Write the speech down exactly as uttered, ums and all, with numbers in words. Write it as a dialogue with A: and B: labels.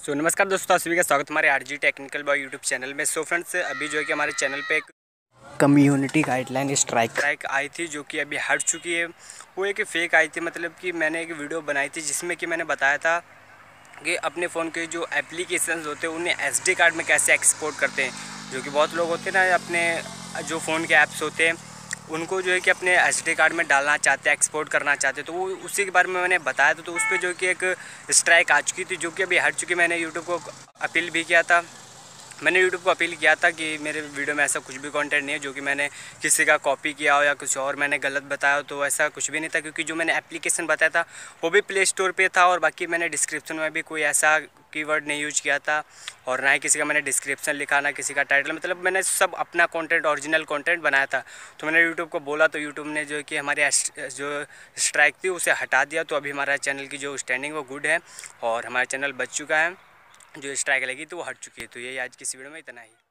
A: सो so, नमस्कार दोस्तों, आप सभी का स्वागत हमारे RG technical boy YouTube channel में। सो so, फ्रेंड्स, अभी जो है कि हमारे चैनल पे एक कम्युनिटी गाइडलाइन स्ट्राइक स्ट्राइक आई थी जो कि अभी हट चुकी है। वो एक फ़ेक आई थी, मतलब कि मैंने एक वीडियो बनाई थी जिसमें कि मैंने बताया था कि अपने फ़ोन के जो एप्लीकेशंस होते हैं उन्हें एसडी कार्ड में कैसे एक्सपोर्ट करते हैं। जो कि बहुत लोग होते हैं ना, अपने जो फ़ोन के ऐप्स होते हैं उनको जो है कि अपने एसडी कार्ड में डालना चाहते हैं, एक्सपोर्ट करना चाहते हैं, तो वो उसी के बारे में मैंने बताया था। तो उस पर जो कि एक स्ट्राइक आ चुकी थी जो कि अभी हट चुकी। मैंने यूट्यूब को अपील भी किया था मैंने यूट्यूब को अपील किया था कि मेरे वीडियो में ऐसा कुछ भी कंटेंट नहीं है जो कि मैंने किसी का कॉपी किया हो या कुछ और मैंने गलत बताया हो। तो ऐसा कुछ भी नहीं था, क्योंकि जो मैंने एप्लीकेशन बताया था वो भी प्ले स्टोर पे था, और बाकी मैंने डिस्क्रिप्शन में भी कोई ऐसा कीवर्ड नहीं यूज किया था, और ना ही किसी का मैंने डिस्क्रिप्शन लिखा, ना किसी का टाइटल। मतलब मैंने सब अपना कंटेंट, ओरिजिनल कंटेंट बनाया था। तो मैंने यूट्यूब को बोला तो यूट्यूब ने जो है कि हमारे जो स्ट्राइक थी उसे हटा दिया। तो अभी हमारा चैनल की जो स्टैंडिंग वो गुड है और हमारा चैनल बच चुका है। जो स्ट्राइक लगी तो वो हट चुकी है। तो यही आज की इस वीडियो में इतना ही।